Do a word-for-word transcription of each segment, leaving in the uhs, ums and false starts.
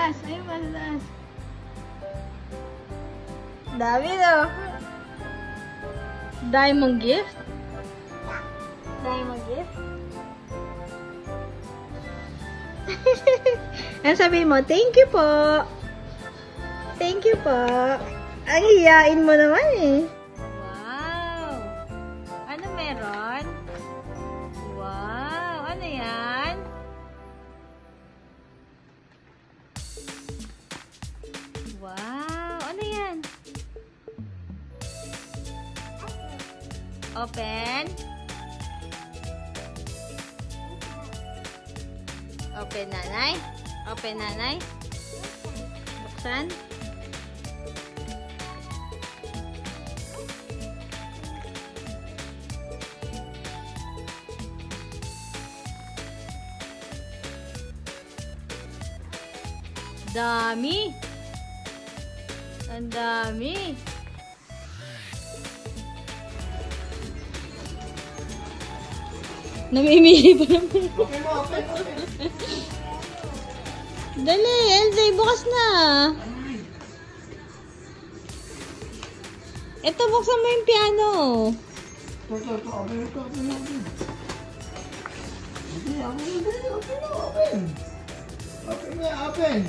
taas. Ayun pa sa taas. Dami daw. Diamond gift? Diamond gift? Ano sabihin mo? Thank you po. Thank you po. Ang hiyain mo naman eh. Wow! Ano meron? Wow! Ano yan? Wow! Ano yan? Open? Open, nanay? Open, nanay? Buksan? Dami! Ang dami! Namimili pa naman. Dali, Elzay, bukas na. Ito, buksan mo yung piano. Ito, ito, ito. Open, ito, open, open. Open, open, open, open. Open na, open.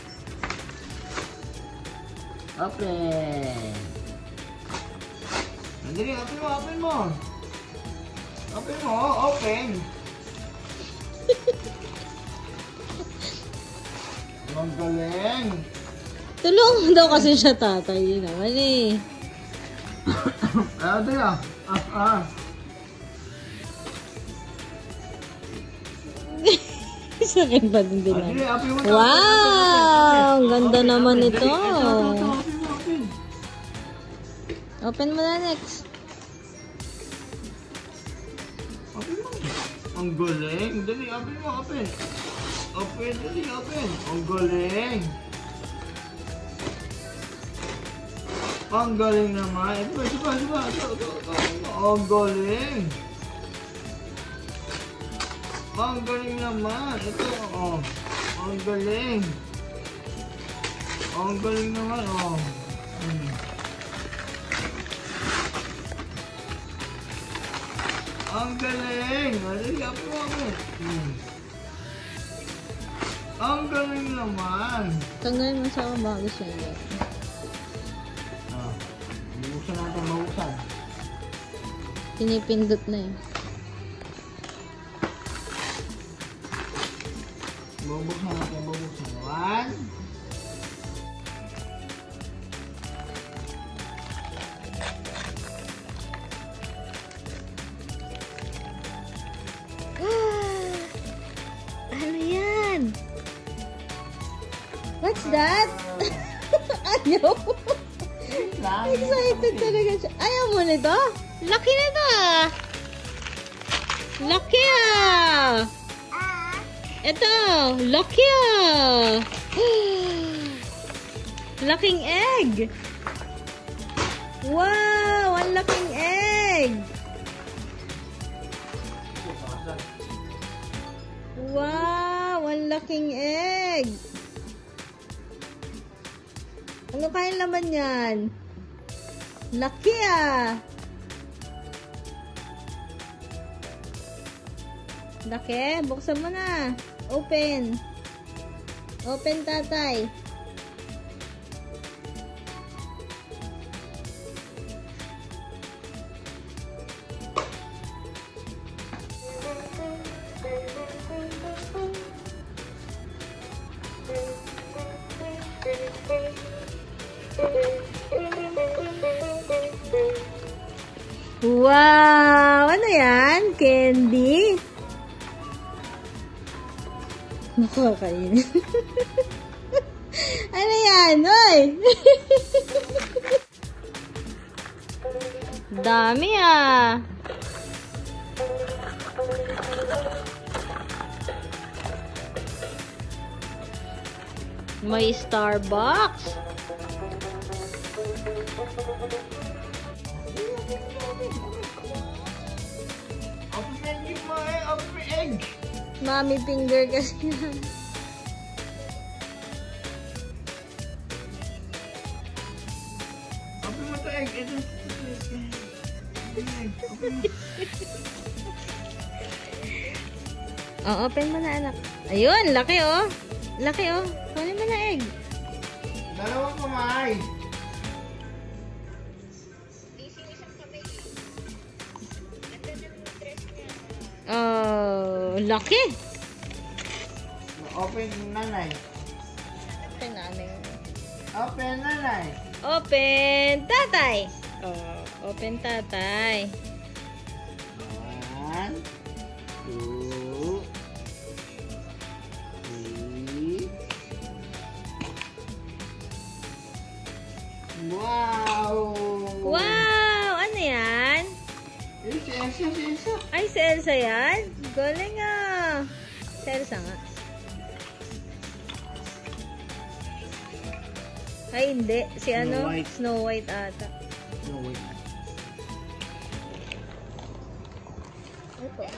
Open. Andali, open mo, open mo. Open mo, open. Ang galing. Tulungan daw kasi siya, tatay. Yun naman eh. Ah, ito yan. Ah, ah. Sakit pa din din. Andali, open mo. Wow! Ang ganda naman ito. Ito, ito, ito. Open mo, open. Open mo na next. Open mo. Ang galing. Dali, open mo, open. Open, dali, open. Ang galing. Ang galing naman. Ito, ito pa, ito pa. Ito, ito, ito. Ang galing. Ang galing naman. Ito, oh. Ang galing. Ang galing naman, oh. Hmm. Ang galing. Dali, open mo, open. Hmm. Ang galing naman. Tanggalin mo sa bago siya. Ah, bubuksan natin, bubuksan. Pinipindot na eh. Bubuksan natin, bubuksan. One. Ano yan? What's that? Ayaw. Excited talaga siya. Ayaw mo nito? Laki na ito ah. Laki ah. Ito. Laki ah. Laking egg. Wow. Ang laking egg. Wow. Ang laking egg. Ano kayang laman yan? Laki ah! Laki? Buksan mo na. Open. Open, tatay. Wow! Ano yan? Candy? Nakakainin. Ano yan? Oy! Dami ah! May Starbucks. Open egg mo eh, open egg. Mommy finger kasi yan. Open mo ito, egg. Ito. Open mo, egg. Open mo. Oh, open mo na, anak. Ayun, laki oh. Laki oh. Kunin mo na, egg. Dalawang kamay. Oh, laki. Open nanay. Open nanay. Open nanay. Open tatay. Oh, open tatay. One, two, three. Wow! Wow! Ano yan? Eh, si Elsa, si Elsa. Ay, si Elsa yan? Galing ah. Si Elsa nga. Ay, hindi. Si Snow ano? White. Snow White ata. No, wait. Opo.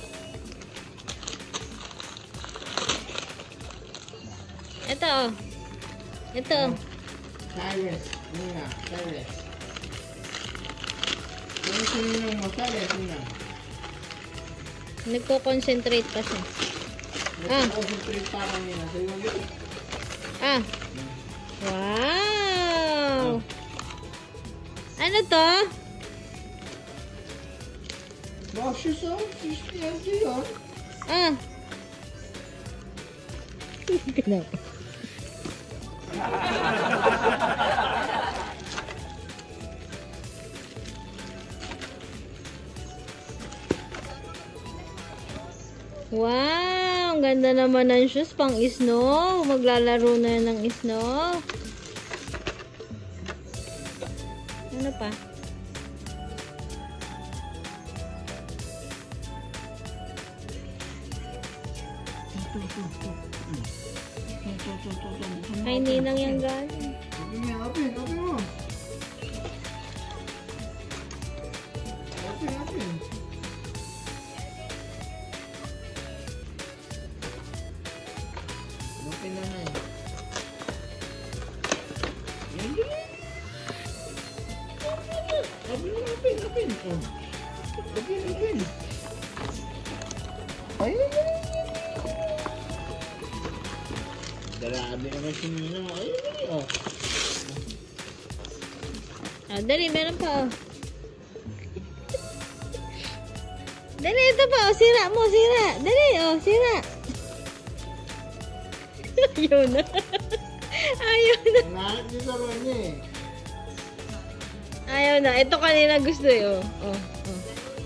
Ito oh. Ito. Cyrus. Nina, Cyrus. Ano sinunong mo? Cyrus, Nina. Nagko-concentrate pa siya. Ah. Nag-concentrate pa ako, Nina. Sa'yo mo dito. Ah. Wow! Ano to? Wow, she's so, she's Elsa yun. Ah. Ganap. Wow! Ang ganda naman ng shoes pang snow. Maglalaro na ng snow. Ano pa? Ito, ito, ito. Ito, ito, ito, ito, ito. Kay Ninang yan galing. Open mo, open, open mo. Open, open. Open na na eh. Yan, yan. Open, open, open. Oh. Open, open. Ay, ay, ay. Grabe naman si Nina. Ay, ay, oh. Ah, dali, meron pa oh. Dali, ito pa oh. Sira mo, sira. Dali, oh, sira. Ayaw na. Ayaw na. Nahanap niyo sa roon niya eh. Ayaw na. Ito kanina gusto eh, oh. Oh, oh.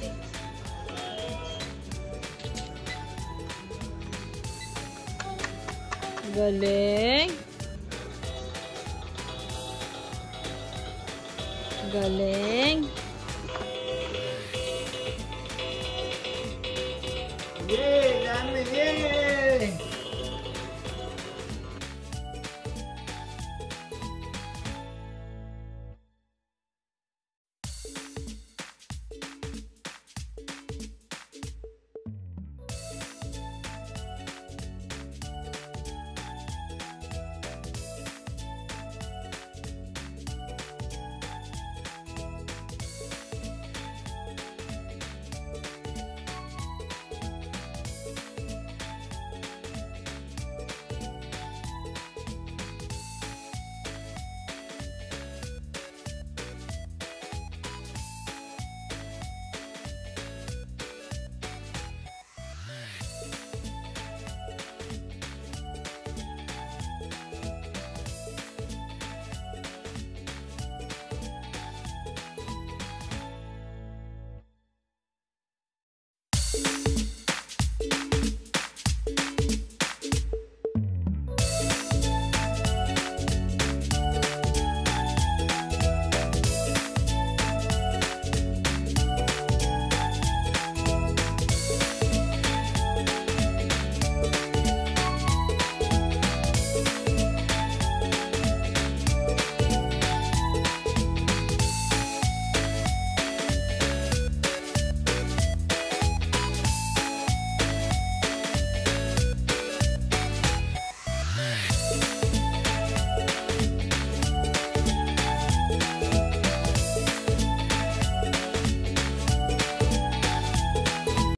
Galing. Galing.